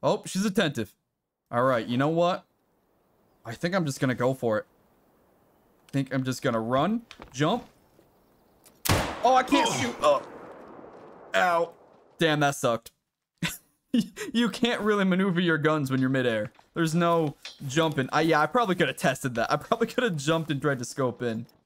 Oh, she's attentive. All right, you know what? I think I'm just gonna go for it. I think I'm just gonna run, jump. Oh, I can't shoot. Oh. Ow. Damn, that sucked. You can't really maneuver your guns when you're midair. There's no jumping. Yeah, I probably could have tested that. I probably could have jumped and tried to scope in.